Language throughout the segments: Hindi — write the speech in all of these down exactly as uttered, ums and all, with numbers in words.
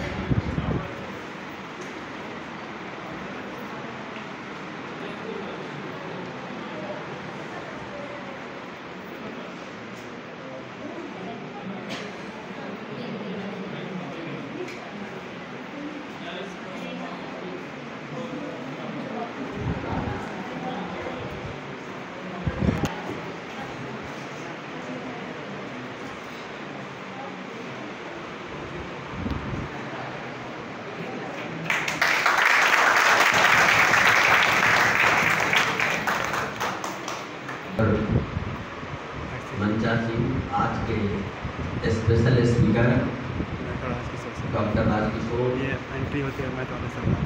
मंचा सिंह आज के स्पेशल स्पीकर डॉक्टर राजकिशोर। ये एंट्री होती है मैं तो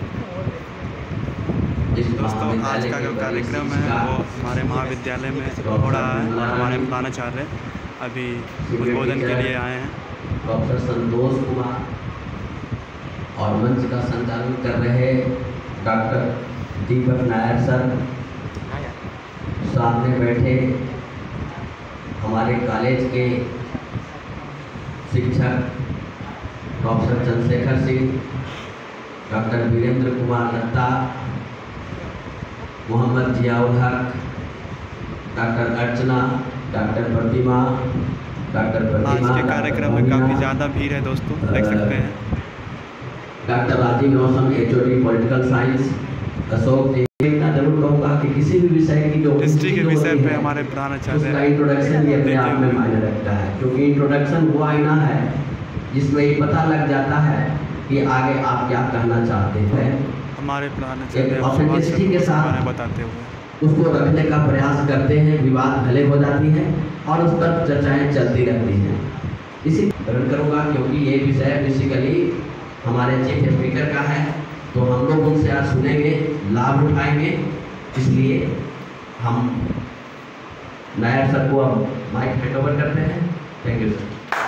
इस दोस्तों आज का जो कार्यक्रम है वो हमारे महाविद्यालय में हो रहा है और हमारे प्रधानाचार्य अभी उद्बोधन के लिए आए हैं। डॉक्टर संतोष कुमार और मंच का संचालन कर रहे डॉक्टर दीपक नायर सर, सामने बैठे हमारे कॉलेज के शिक्षक doctor Chandrashekhar Singh, doctor Virendra Kumar Datta, Mohammad Ziaul Haq, doctor Archana, doctor Pratima, doctor Pratima आज के कार्यक्रम में काफ़ी ज़्यादा भीड़ है दोस्तों, देख सकते हैं। Doctor Rajiv Mausam HOD political science, Ashok ji. इतना जरूर कहूँगा कि किसी भी विषय की जो हिस्ट्री के विषय पे हमारे प्रधानाचार्य उसका इंट्रोडक्शन भी अपने आप में मायने रखता है, क्योंकि इंट्रोडक्शन हुआ ही ना है जिसमें ये पता लग जाता है कि आगे आप क्या कहना चाहते हैं। हमारे प्रधानाचार्य ऑथेंटिसिटी के साथ बताते हुए उसको रखने का प्रयास करते हैं, विवाद भले हो जाती है और उस पर चर्चाएं चलती रहती हैं। इसी ग्रहण करूँगा क्योंकि ये विषय बेसिकली हमारे चीफ स्पीकर का है, तो हम लोग उनसे आज सुनेंगे, लाभ उठाएंगे। इसलिए हम नायर सर को अब माइक हैंड ओवर करते हैं। Thank you sir.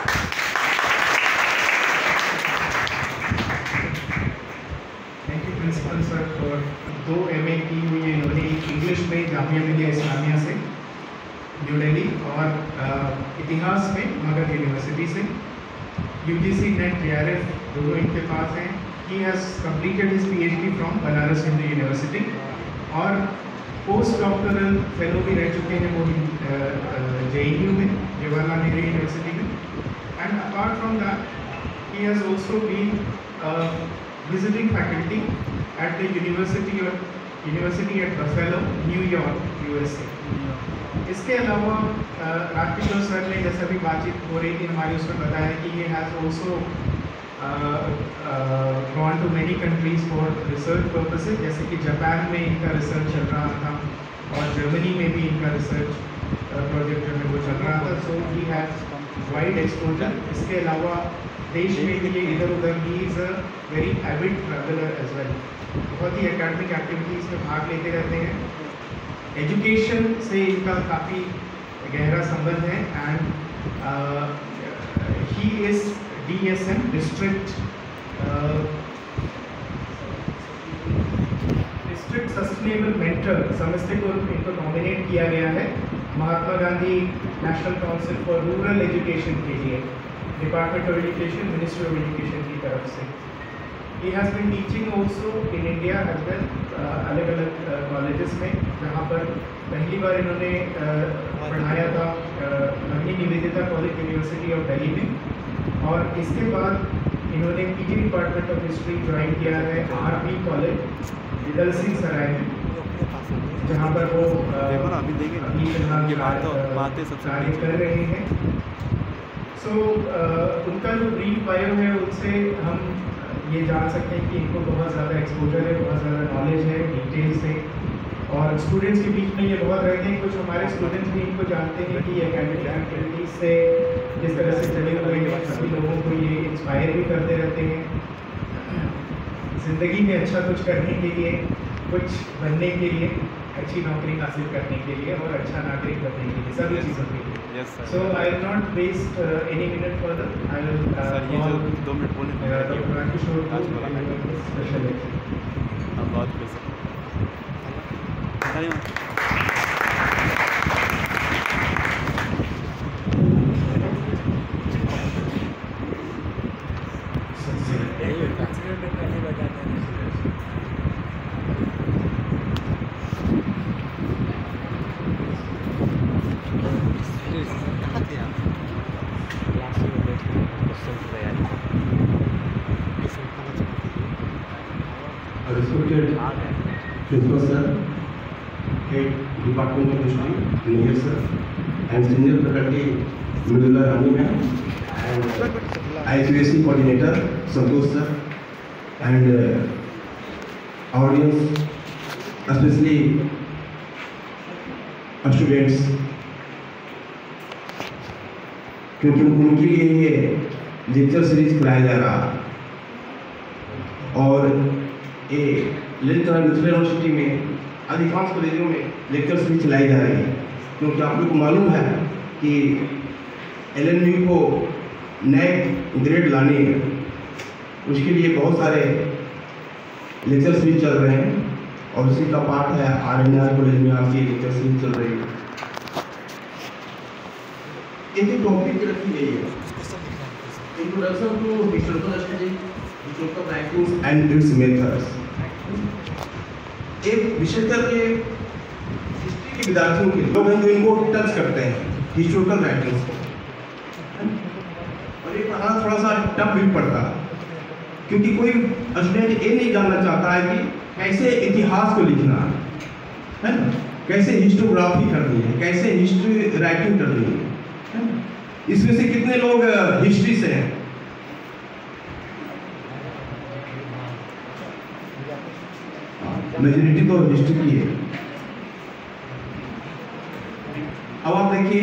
Thank you principal sir और दो एमए की हुई है इन्होंने, इंग्लिश में जामिया मिलिया इस्लामिया से न्यू दिल्ली और इतिहास में मगध यूनिवर्सिटी से। यूजीसी नेट टीआरएफ दोनों इनके पास हैं। He has completed his PhD from Banaras Hindu University और पोस्ट डॉक्टरल फेलो भी रह चुके हैं वो जेएनयू में, जवाहरलाल नेहरू यूनिवर्सिटी में। And apart from that he has also been uh, visiting faculty at the University of University at Buffalo, New York, U S A। इसके अलावा राजकिशोर सर ने जैसा भी बातचीत हो रही थी हमारी उसमें बताया कि he has also Uh, uh, gone to many countries for research purposes, जैसे कि जापान में इनका रिसर्च चल रहा था और जर्मनी में भी इनका रिसर्च प्रोजेक्ट जो है वो चल रहा था। So he has wide exposure. इसके अलावा देश में भी ये इधर उधर he is a very avid traveller as well. बहुत ही एकेडमिक एक्टिविटीज़ में भाग लेते रहते हैं। एजुकेशन से इनका काफ़ी गहरा संबंध है and he is D S M district district sustainable mentor Samastipur इनको नॉमिनेट किया गया है Mahatma Gandhi national council for rural education के लिए, department of education, ministry of education की तरफ से। He has been teaching also in India as well, अलग अलग कॉलेजेस में, जहाँ पर पहली बार इन्होंने uh, पढ़ाया था Navini Nivedita college university of Delhi में और इसके बाद इन्होंने PG department of history join किया है आर बी कॉलेज दल सिंह सराय में, जहाँ पर वो अभी फिलहाल कार्य कर रहे हैं। सो so, उनका जो ब्रीफ बायो है उससे हम ये जान सकते हैं कि इनको बहुत ज़्यादा एक्सपोजर है, बहुत ज़्यादा नॉलेज है, डिटेल्स है और स्टूडेंट्स के बीच में ये बहुत रहते हैं। कुछ हमारे स्टूडेंट्स भी इनको जानते हैं कि एकेडमिक एक्टिविटीज़ से जिस तरह से चले हुए हैं सभी लोगों को ये इंस्पायर भी करते रहते हैं ज़िंदगी में अच्छा कुछ करने के लिए, कुछ बनने के लिए, अच्छी नौकरी हासिल करने के लिए और अच्छा नागरिक बनने के लिए, सभी चीज़ों के लिए। So I will not waste any minute further. I will call दो मिनट बोले डॉक्टर राजकिशोर स्पेशल बहुत Respected Principal Sir, Head Department of History, Engineer Sir, and Senior Faculty, Mridula Rani Ma'am, and I Q A C Coordinator, Santosh Sir, and uh, audience, especially students, क्योंकि उनके लिए ये लेक्चर सीरीज कराया जा रहा और ये ललित नारायण मिथिला यूनिवर्सिटी में अधिकांश कॉलेजों में लेक्चर सीरीज चलाई जा रही है, क्योंकि आप लोग को मालूम है कि एल एन यू को नए ग्रेड लाने हैं, उसके लिए बहुत सारे लेक्चर सीरीज चल रहे हैं और उसी का पार्ट है आर एन आर कॉलेज में आपकी लेक्चर सीरीज चल रही है। एक टॉपिक रखी गई है, introduction to historical study, historical writings and its methods. एक विषय करके हिस्ट्री के विद्यार्थियों के लोग हैं जो इनको टच करते हैं हिस्टोरिकल राइटिंग्स को, और ये पढ़ाना थोड़ा सा टफ भी पड़ता है, क्योंकि कोई स्टूडेंट ये नहीं जानना चाहता है कि कैसे इतिहास को लिखना है ना, कैसे हिस्टोग्राफी करनी है, कैसे हिस्ट्री राइटिंग करनी है। इसमें से कितने लोग हिस्ट्री से हैं? मेजॉरिटी तो हिस्ट्री की है। अब आप देखिए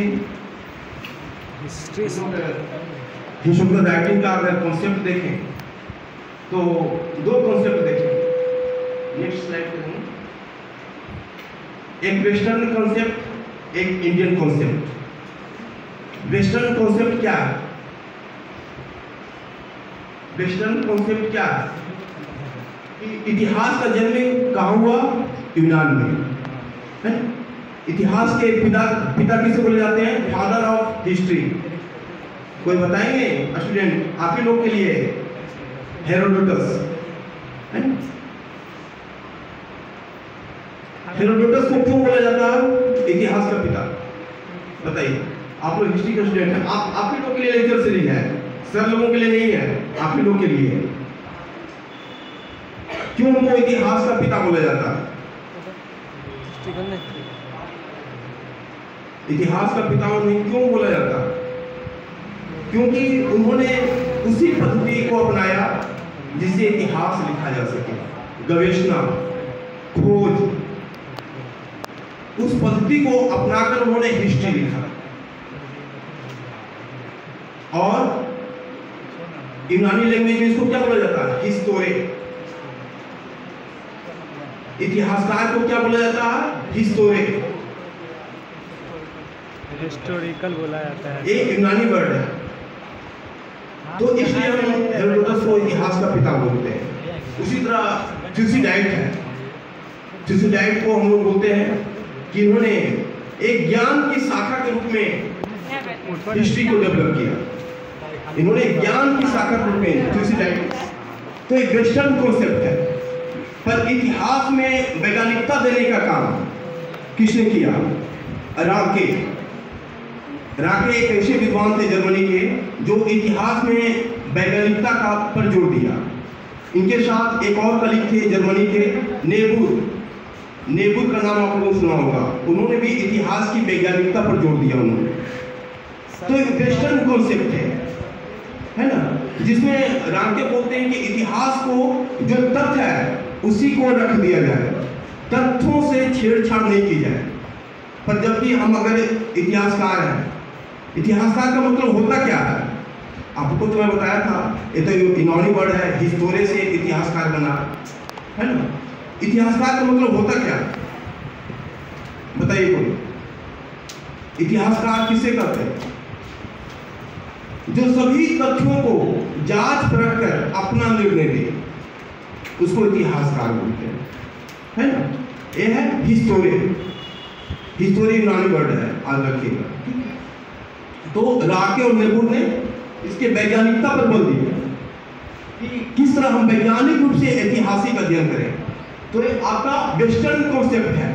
हिस्टोरिकल राइटिंग का अगर कॉन्सेप्ट देखें तो दो कॉन्सेप्ट देखें। नेक्स्ट स्लाइड करेंगे। एक वेस्टर्न कॉन्सेप्ट, एक इंडियन कॉन्सेप्ट। वेस्टर्न कॉन्सेप्ट क्या है? वेस्टर्न कॉन्सेप्ट क्या है? इतिहास का जन्म कहाँ हुआ? यूनान में है? इतिहास के पिता पिता किसे बोले जाते हैं? Father of history. कोई बताएंगे स्टूडेंट आप ही लोग के लिए? हेरोडोटस। हेरोडोटस को क्यों बोला जाता है इतिहास का पिता? बताइए। आप लोग हिस्ट्री के स्टूडेंट हैं, आप आप ही लोग के लिए लेक्चर सीरीज है, सर लोगों के लिए नहीं है, आप ही लोग के लिए है। क्यों उनको इतिहास का पिता बोला जाता है? इतिहास का पिता उन्हें क्यों बोला जाता है? क्योंकि उन्होंने उसी पद्धति को अपनाया जिससे इतिहास लिखा जा सके। गवेषणा, खोज, उस पद्धति को अपनाकर उन्होंने हिस्ट्री लिखा। और यूनानी लैंग्वेज में इसको क्या बोला जाता है? हिस्टोरे। इतिहासकार को क्या बोला जाता है? हिस्टोरे। हिस्टोरिकल बोला जाता है, एक यूनानी वर्ड है, तो इसलिए हम हेरोडोटस को इतिहास का पिता बोलते हैं। उसी तरह थ्यूसिडाइड है, थ्यूसिडाइड को हम लोग बोलते हैं कि इन्होंने एक ज्ञान की शाखा के रूप में हिस्ट्री को डेवलप किया। इन्होंने ज्ञान की शाखा के रूप में थ्यूसिडाइड, तो एक वेस्टर्न कॉन्सेप्ट है, पर इतिहास में वैज्ञानिकता देने का काम किसने किया? राके। राके एक ऐसे विद्वान थे जर्मनी के जो इतिहास में वैज्ञानिकता का पर जोर दिया। इनके साथ एक और कलीग थे जर्मनी के, नेबुर। नेबुर का नाम आप लोगों को सुना होगा। उन्होंने भी इतिहास की वैज्ञानिकता पर जोर दिया उन्होंने। तो एक वेस्टर्न कॉन्सेप्ट है है ना, जिसमें राके बोलते हैं कि इतिहास को जो तथ्य है उसी को रख दिया जाए, तथ्यों से छेड़छाड़ नहीं की जाए। पर जब भी हम अगर इतिहासकार हैं, इतिहासकार का मतलब होता क्या है? आपको तो मैं बताया था, ये तो यूनानी वर्ड है, हिस्टोरे से इतिहासकार बना है ना। इतिहासकार का मतलब होता क्या? बताइए कोई। इतिहासकार किसे कहते हैं? जो सभी तथ्यों को जांच परख कर अपना निर्णय दे, उसको इतिहासकार बोलते हैं, है ना। ये है हिस्टोरे। हिस्टोरी यूनानी वर्ड है, याद रखिएगा। तो राके और नेबुर ने इसके वैज्ञानिकता पर बल दिया कि किस तरह हम वैज्ञानिक रूप से ऐतिहासिक अध्ययन करें। तो ये आपका वेस्टर्न कॉन्सेप्ट है,